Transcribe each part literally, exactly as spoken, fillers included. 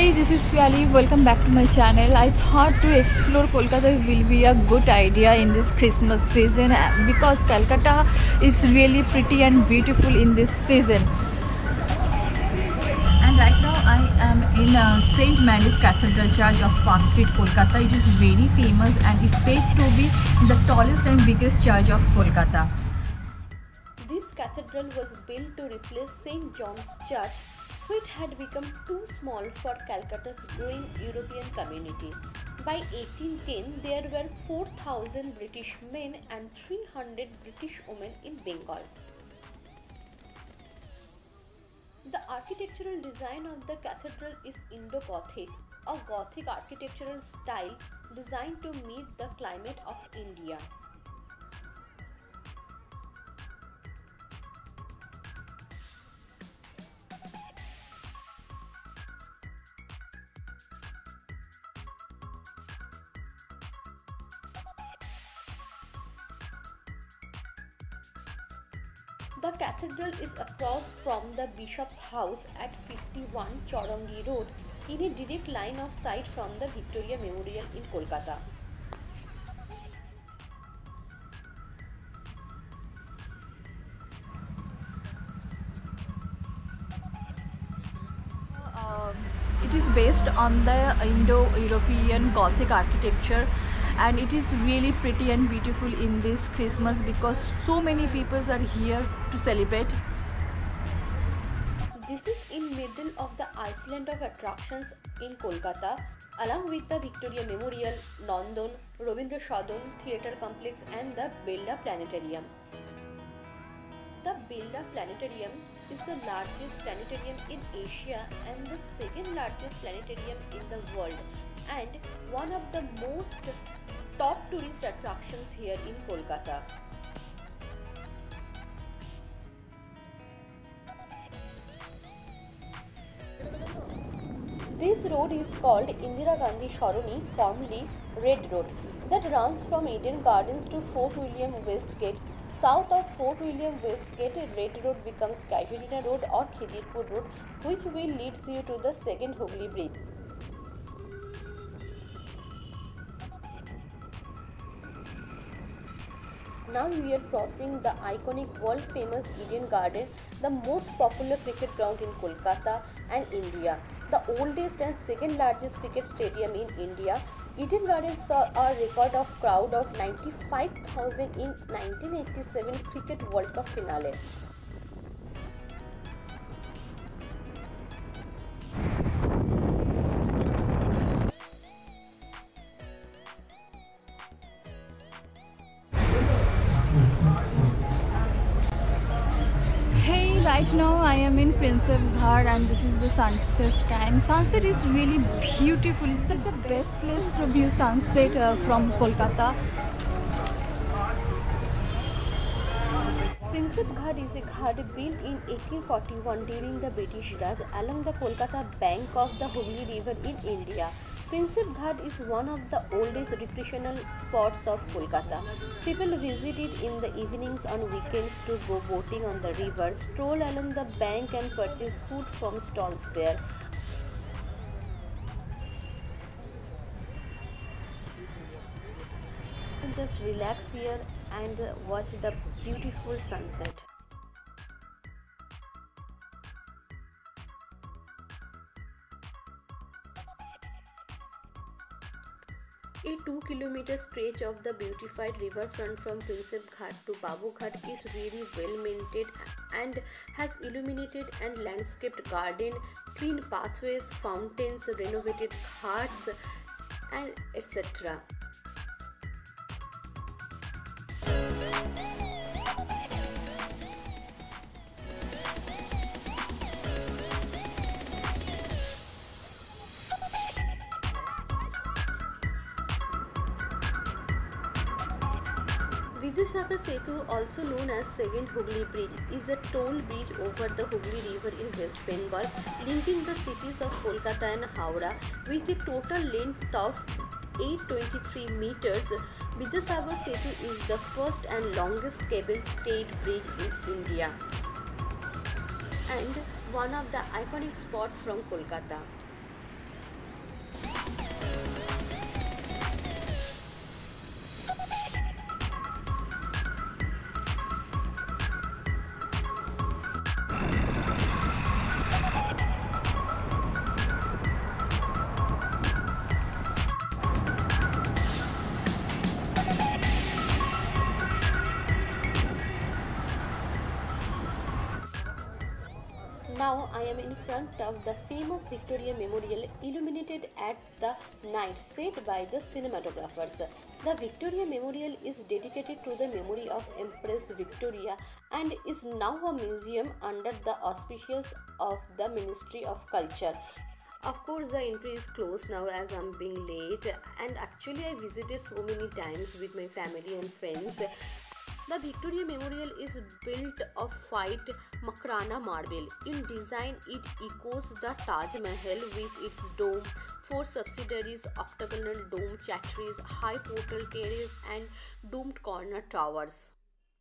Hey, this is Piali. Welcome back to my channel. I thought to explore Kolkata will be a good idea in this Christmas season uh, because Calcutta is really pretty and beautiful in this season. And right now I am in uh, Saint Mary's Cathedral Church of Park Street, Kolkata. It is very famous and it's said to be the tallest and biggest church of Kolkata. This cathedral was built to replace Saint John's Church, which had become too small for Calcutta's growing European community. By eighteen ten, there were four thousand British men and three hundred British women in Bengal. The architectural design of the cathedral is Indo-Gothic, a Gothic architectural style designed to meet the climate of India. The cathedral is across from the Bishop's House at fifty-one Chowranghee Road in a direct line of sight from the Victoria Memorial in Kolkata. Um, it is based on the Indo-European Gothic architecture, and it is really pretty and beautiful in this Christmas because so many people are here to celebrate. This is in middle of the island of attractions in Kolkata, along with the Victoria Memorial, London, Rabindra Sadan Theatre Complex and the Birla Planetarium. The Birla Planetarium is the largest planetarium in Asia and the second largest planetarium in the world, and one of the most top tourist attractions here in Kolkata. This road is called Indira Gandhi Saroni, formerly Red Road, that runs from Eden Gardens to Fort William Westgate. South of Fort William Westgate, Red Road becomes Casuarina Road or Khidirpur Road, which will lead you to the second Hooghly Bridge. Now we are crossing the iconic world famous Eden Garden, the most popular cricket ground in Kolkata and India, the oldest and second largest cricket stadium in India. Eden Gardens saw a record of crowd of ninety-five thousand in nineteen eighty-seven Cricket World Cup finale. Hey, right now I am in Prinsep Ghat and this is the sunset time. Sunset is really beautiful. It's just the best place to view sunset uh, from Kolkata. Prinsep Ghat is a ghat built in eighteen forty-one during the British Raj along the Kolkata bank of the Hooghly River in India. Prinsep Ghat is one of the oldest recreational spots of Kolkata. People visit it in the evenings on weekends to go boating on the river, stroll along the bank and purchase food from stalls there. And just relax here and watch the beautiful sunset. A two kilometer stretch of the beautified riverfront from Prinsep Ghat to Babu Ghat is really well maintained and has illuminated and landscaped garden, clean pathways, fountains, renovated ghats, and et cetera. Vidyasagar Setu, also known as Second Hooghly Bridge, is a toll bridge over the Hooghly River in West Bengal, linking the cities of Kolkata and Howrah with a total length of eight hundred twenty-three meters. Vidyasagar Setu is the first and longest cable-stayed bridge in India and one of the iconic spots from Kolkata. Now I am in front of the famous Victoria Memorial illuminated at the night set by the cinematographers. The Victoria Memorial is dedicated to the memory of Empress Victoria and is now a museum under the auspices of the Ministry of Culture. Of course, the entry is closed now as I'm being late, and actually I visited so many times with my family and friends. The Victoria Memorial is built of white Makrana marble. In design, it echoes the Taj Mahal with its dome, four subsidiaries, octagonal dome chhatris, high portal terrace, and domed corner towers.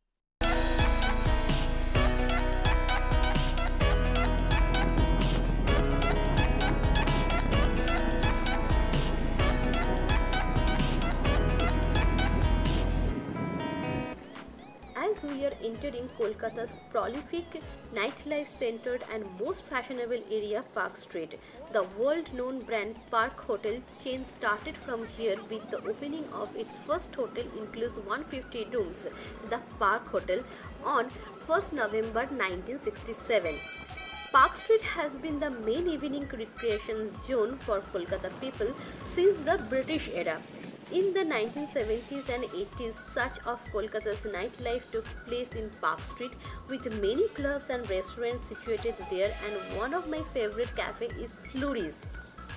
As we are entering Kolkata's prolific nightlife centered and most fashionable area, Park Street, the world-known brand Park Hotel chain started from here with the opening of its first hotel includes one hundred fifty rooms, the Park Hotel, on first November nineteen sixty-seven. Park Street has been the main evening recreation zone for Kolkata people since the British era. In the nineteen seventies and eighties, such of Kolkata's nightlife took place in Park Street with many clubs and restaurants situated there, and one of my favorite cafes is Flurys.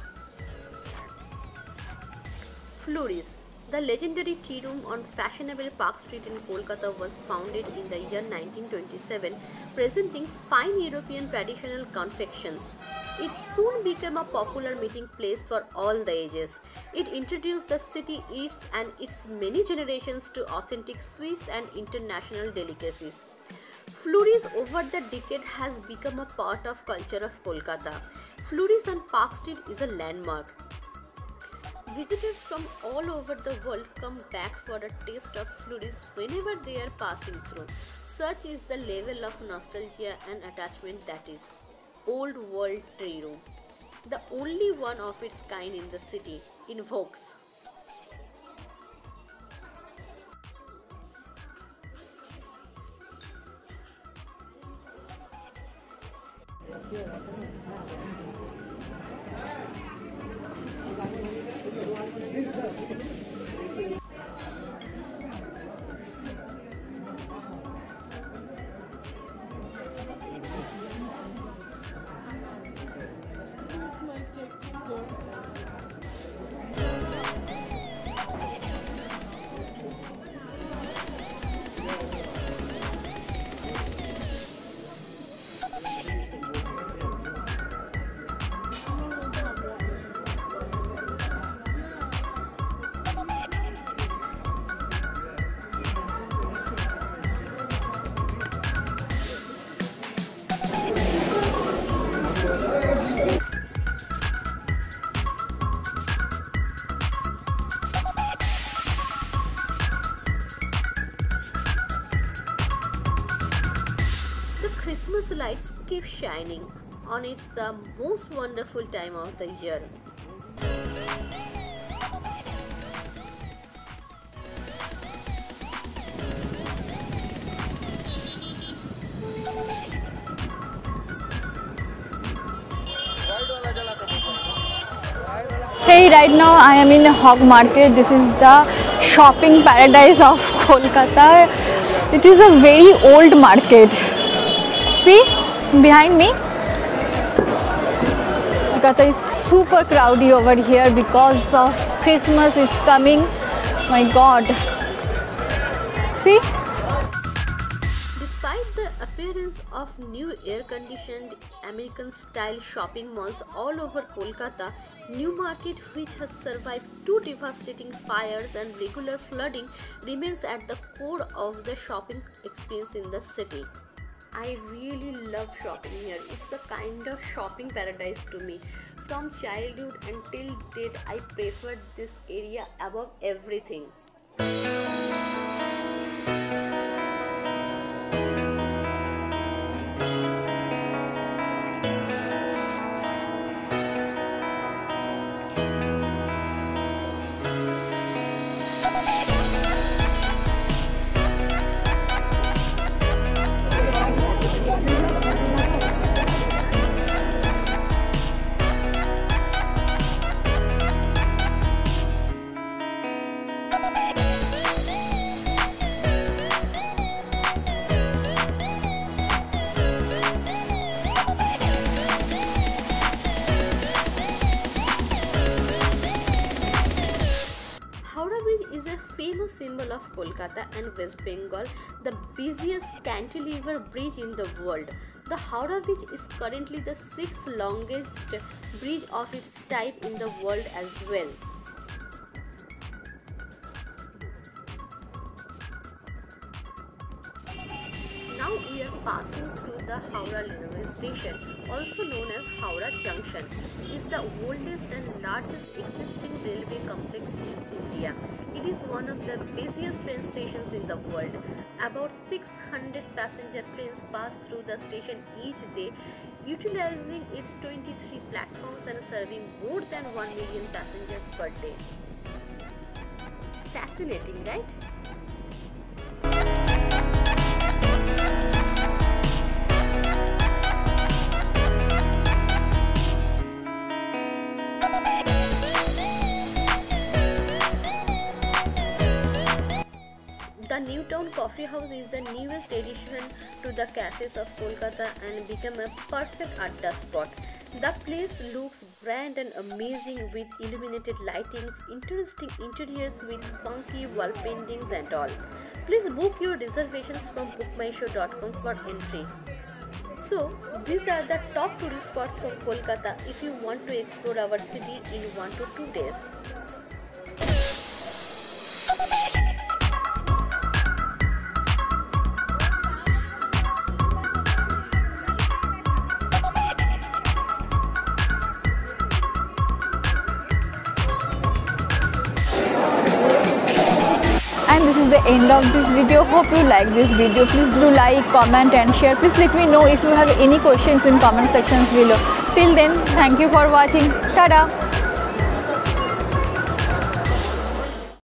Flurys. The legendary tea room on fashionable Park Street in Kolkata was founded in the year nineteen twenty-seven, presenting fine European traditional confections. It soon became a popular meeting place for all the ages. It introduced the city eats and its many generations to authentic Swiss and international delicacies. Flurys over the decade has become a part of culture of Kolkata. Flurys on Park Street is a landmark. Visitors from all over the world come back for a taste of Flurys whenever they are passing through. Such is the level of nostalgia and attachment that is Old World Tea Room, the only one of its kind in the city, invokes. Christmas lights keep shining on it's the most wonderful time of the year. Hey, right now I am in a Hog Market. This is the shopping paradise of Kolkata. It is a very old market. See behind me, Kolkata is super crowded over here because of Christmas is coming. My God, see. Despite the appearance of new air-conditioned American-style shopping malls all over Kolkata, New Market, which has survived two devastating fires and regular flooding, remains at the core of the shopping experience in the city. I really love shopping here. It's a kind of shopping paradise to me. From childhood until date, I preferred this area above everything. capital of Kolkata and West Bengal, the busiest cantilever bridge in the world. The Howrah Bridge is currently the sixth longest bridge of its type in the world as well. Now we are passing through the Howrah railway station, also known as Howrah Junction. It is the oldest and largest existing railway complex in India. It is one of the busiest train stations in the world. About six hundred passenger trains pass through the station each day, utilizing its twenty-three platforms and serving more than one million passengers per day. Fascinating, right? The New Town Coffee House is the newest addition to the cafes of Kolkata and become a perfect adda spot. The place looks grand and amazing with illuminated lightings, interesting interiors with funky wall paintings and all. Please book your reservations from book my show dot com for entry. So, these are the top tourist spots from Kolkata if you want to explore our city in one to two days. And this is the end of this video. Hope you like this video. Please do like, comment and share. Please let me know if you have any questions in comment sections below. Till then, thank you for watching. Tada!